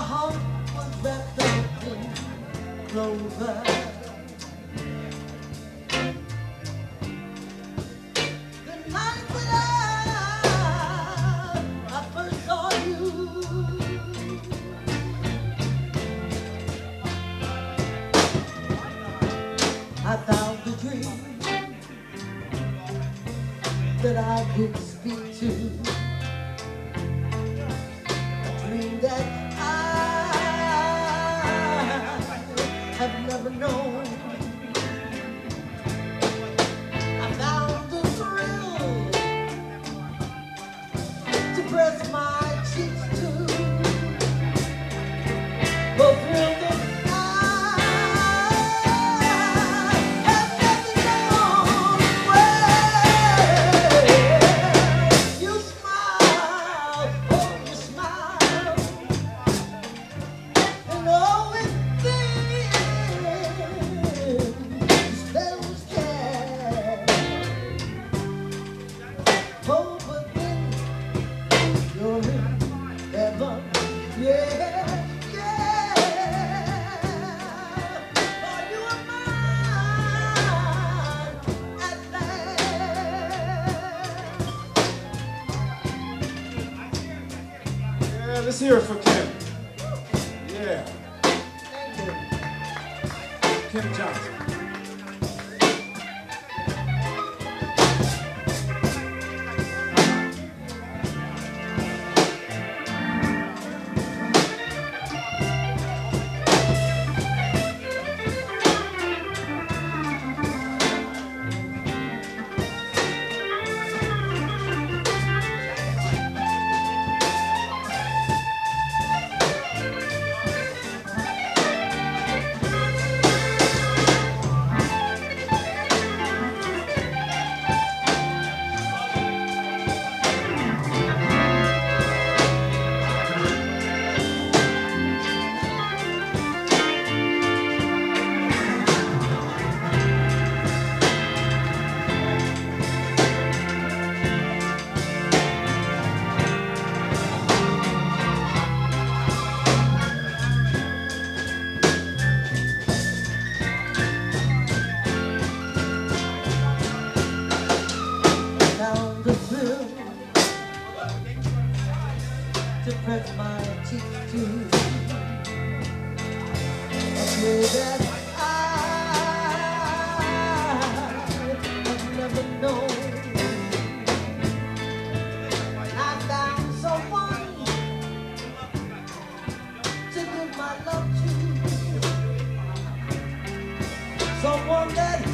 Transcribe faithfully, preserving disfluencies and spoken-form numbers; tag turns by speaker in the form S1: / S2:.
S1: heart was wrapped up in clover. The night when I, I first saw you, I found a dream that I could speak to, a dream that I have never known. I found the thrill to press my cheeks to, the thrill that I have never known. Well, you smile, oh you smile, and oh it feels spells cast. Oh, but then you're in heaven, yeah, yeah. For you are mine at last.
S2: Yeah, let's hear it for Kim. Yeah,
S1: Thank you.
S2: Kim Johnson.
S1: Found the thrill to press my cheek to, a thrill that I have never known. I found someone to give my love to, someone that